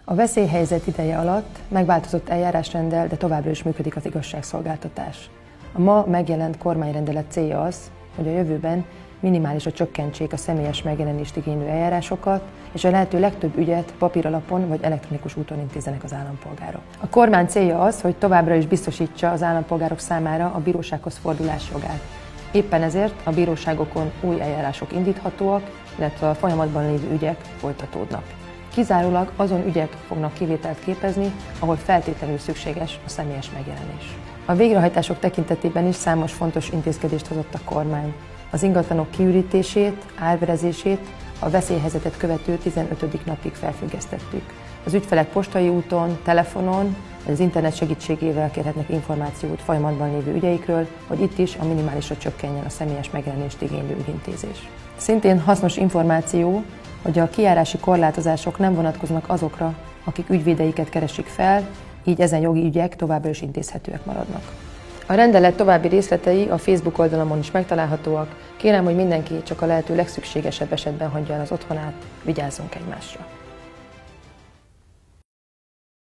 A veszélyhelyzet ideje alatt megváltozott eljárásrenddel, de továbbra is működik az igazságszolgáltatás. A ma megjelent kormányrendelet célja az, hogy a jövőben minimálisra csökkentsék a személyes megjelenést igénylő eljárásokat, és a lehető legtöbb ügyet papíralapon vagy elektronikus úton intézzenek az állampolgárok. A kormány célja az, hogy továbbra is biztosítsa az állampolgárok számára a bírósághoz fordulás jogát. Éppen ezért a bíróságokon új eljárások indíthatóak, illetve a folyamatban lévő ügyek folytatódnak. Kizárólag azon ügyek fognak kivételt képezni, ahol feltétlenül szükséges a személyes megjelenés. A végrehajtások tekintetében is számos fontos intézkedést hozott a kormány. Az ingatlanok kiürítését, árverezését a veszélyhelyzetet követő 15. napig felfüggesztettük. Az ügyfelek postai úton, telefonon, vagy az internet segítségével kérhetnek információt folyamatban lévő ügyeikről, hogy itt is a minimálisra csökkenjen a személyes megjelenést igénylő ügyintézés. Szintén hasznos információ, hogy a kijárási korlátozások nem vonatkoznak azokra, akik ügyvédeiket keresik fel, így ezen jogi ügyek továbbra is intézhetőek maradnak. A rendelet további részletei a Facebook oldalamon is megtalálhatóak. Kérem, hogy mindenki csak a lehető legszükségesebb esetben hagyja el az otthonát, vigyázzunk egymásra!